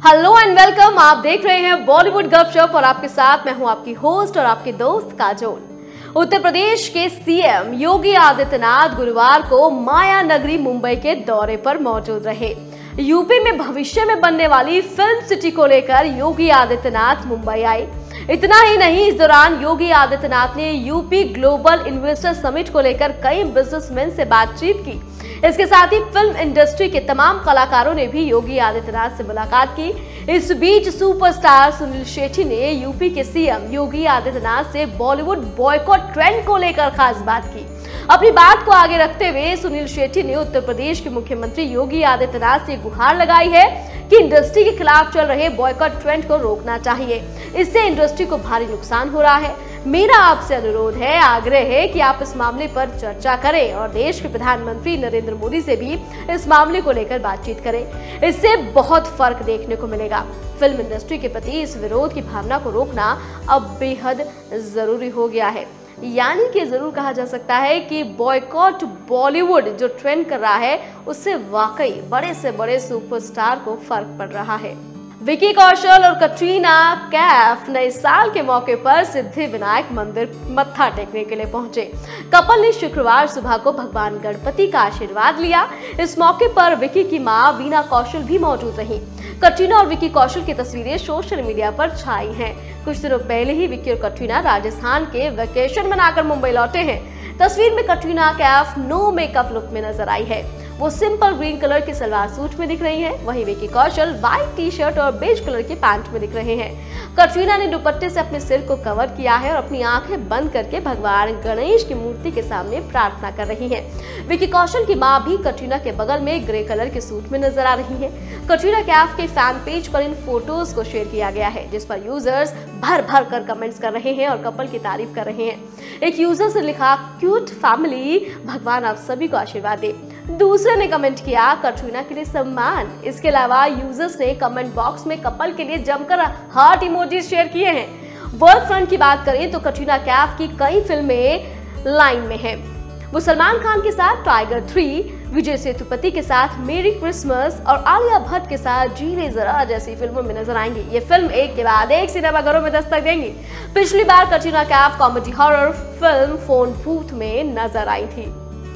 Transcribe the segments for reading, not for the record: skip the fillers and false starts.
Hello and welcome. आप देख रहे हैं बॉलीवुड गपशप और आपके साथ मैं हूं आपकी होस्ट और आपके दोस्त काजोल। उत्तर प्रदेश के सीएम योगी आदित्यनाथ गुरुवार को माया नगरी मुंबई के दौरे पर मौजूद रहे। यूपी में भविष्य में बनने वाली फिल्म सिटी को लेकर योगी आदित्यनाथ मुंबई आए। इतना ही नहीं, इस दौरान योगी आदित्यनाथ ने यूपी ग्लोबल इन्वेस्टर समिट को लेकर कई बिजनेसमैन से बातचीत की। इसके साथ ही फिल्म इंडस्ट्री के तमाम कलाकारों ने भी योगी आदित्यनाथ से मुलाकात की। इस बीच सुपरस्टार सुनील शेट्टी ने यूपी के सीएम योगी आदित्यनाथ से बॉलीवुड बॉयकॉट ट्रेंड को लेकर खास बात की। अपनी बात को आगे रखते हुए सुनील शेट्टी ने उत्तर प्रदेश के मुख्यमंत्री योगी आदित्यनाथ से गुहार लगाई है कि इंडस्ट्री के खिलाफ चल रहे बॉयकॉट ट्रेंड को रोकना चाहिए। इससे इंडस्ट्री को भारी नुकसान हो रहा है। मेरा आपसे अनुरोध है, आग्रह है कि आप इस मामले पर चर्चा करें और देश के प्रधानमंत्री नरेंद्र मोदी से भी इस मामले को लेकर बातचीत करें। इससे बहुत फर्क देखने को मिलेगा। फिल्म इंडस्ट्री के प्रति इस विरोध की भावना को रोकना अब बेहद जरूरी हो गया है। यानी कि जरूर कहा जा सकता है कि बॉयकॉट बॉलीवुड जो ट्रेंड कर रहा है उससे वाकई बड़े से बड़े सुपरस्टार को फर्क पड़ रहा है। विकी कौशल और कटरीना कैफ नए साल के मौके पर सिद्धि विनायक मंदिर मत्था टेकने के लिए पहुंचे। कपल ने शुक्रवार सुबह को भगवान गणपति का आशीर्वाद लिया। इस मौके पर विकी की मां वीना कौशल भी मौजूद रही। कटरीना और विकी कौशल की तस्वीरें सोशल मीडिया पर छाई हैं। कुछ दिनों पहले ही विकी और कटरीना राजस्थान के वेकेशन मनाकर मुंबई लौटे हैं। तस्वीर में Katrina Kaif no makeup look में नजर आई है। वो सिंपल ग्रीन कलर के सलवार सूट में दिख रही हैं। वहीं Vicky Kaushal white T shirt और बेज कलर के पैंट में दिख रहे हैं। कटरीना ने दुपट्टे से अपने सिर को कवर किया है और अपनी आंखें बंद करके भगवान गणेश की मूर्ति के सामने प्रार्थना कर रही हैं। विकी कौशल की मां भी कटरीना के बगल में ग्रे कलर के सूट में नजर आ रही है। कटरीना कैफ के फैन पेज पर इन फोटोज को शेयर किया गया है, जिस पर यूजर्स भर भर कर कमेंट्स कर रहे हैं और कपल की तारीफ कर रहे हैं। एक यूजर से लिखा, क्यूट फैमिली, भगवान आप सभी को आशीर्वाद दे। दूसरे ने कमेंट किया, कटरीना के लिए सम्मान। इसके अलावा यूजर्स ने कमेंट बॉक्स में कपल के लिए जमकर हार्ट इमोजी शेयर किए हैं। वर्क फ्रंट की बात करें तो कटरीना कैफ की कई फिल्में लाइन में हैं। वो सलमान खान के साथ टाइगर 3, विजय सेतुपति के साथ मेरी क्रिसमस और आलिया भट्ट के साथ जी ले जरा जैसी फिल्मों में नजर आएंगी। ये फिल्म एक के बाद एक सिनेमाघरों में दस्तक देंगी। पिछली बार Katrina Kaif comedy horror film phone booth में नजर आई थी।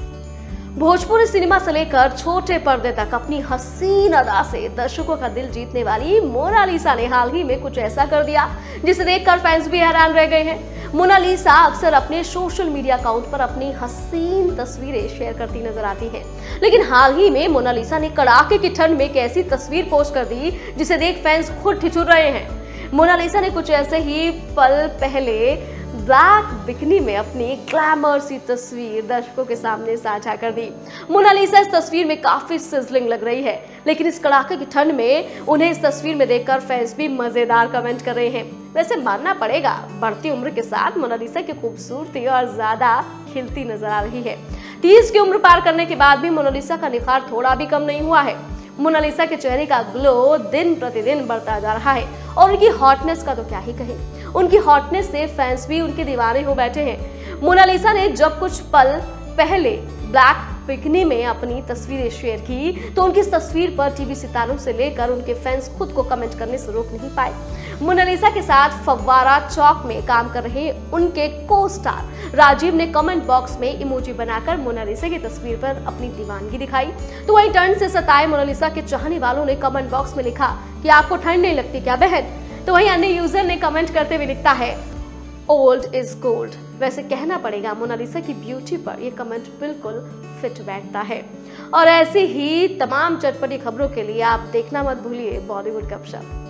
भोजपुरी सिनेमा से लेकर छोटे पर्दे तक अपनी हसीन अदा से दर्शकों का दिल जीतने वाली मोनालिसा ने हाल ही में कुछ ऐसा कर दिया जिसे देखकर फैंस भी हैरान रह गए हैं। मोनालिसा अक्सर अपने सोशल मीडिया अकाउंट पर अपनी हसीन तस्वीरें शेयर करती नजर आती हैं, लेकिन हाल ही में मोनालिसा ने कड़ाके की ठंड में एक ऐसी तस्वीर पोस्ट कर दी जिसे देख फैंस खुद ठिठुर रहे हैं। मोनालिसा ने कुछ ऐसे ही पल पहले ब्लैक बिकनी में अपनी ग्लैमर सी तस्वीर दर्शकों के सामने साझा कर दी। मोनालिसा इस तस्वीर में काफी सिजलिंग लग रही है, लेकिन इस कड़ाके की ठंड में उन्हें इस तस्वीर में देखकर फैंस भी मजेदार कमेंट कर रहे हैं। वैसे मानना पड़ेगा, बढ़ती उम्र के साथ मोनालिसा की खूबसूरती और ज्यादा खिलती नजर आ रही है। 30 की उम्र पार करने के बाद भी मोनालिसा का निखार थोड़ा भी कम नहीं हुआ है। मोनालिसा के चेहरे का ग्लो दिन प्रतिदिन बढ़ता जा रहा है और उनकी हॉटनेस का तो क्या ही कहें। उनकी हॉटनेस से फैंस भी उनके दीवाने हो बैठे हैं। मोनालिसा ने जब कुछ पल पहले ब्लैक बिकनी में अपनी तस्वीरें शेयर की तो उनकी इस तस्वीर पर टीवी सितारों से लेकर उनके फैंस खुद को कमेंट करने से रोक नहीं पाए। मोनालिसा के साथ फव्वारा चौक में काम कर रहे उनके को स्टार राजीव ने कमेंट बॉक्स में इमोजी बनाकर मोनालिसा की तस्वीर पर अपनी दीवानगी दिखाई। तो वहीं ठंड से सताए मोनालिसा के चाहने वालों ने कमेंट बॉक्स में लिखा कि आपको ठंड नहीं लगती क्या बहन। तो वहीं अन्य यूजर ने कमेंट करते हुए लिखता है, ओल्ड इज गोल्ड। वैसे कहना पड़ेगा मोनालिसा की ब्यूटी पर यह कमेंट बिल्कुल फिट बैठता है। और ऐसी ही तमाम चटपटी खबरों के लिए आप देखना मत भूलिए बॉलीवुड गपशप।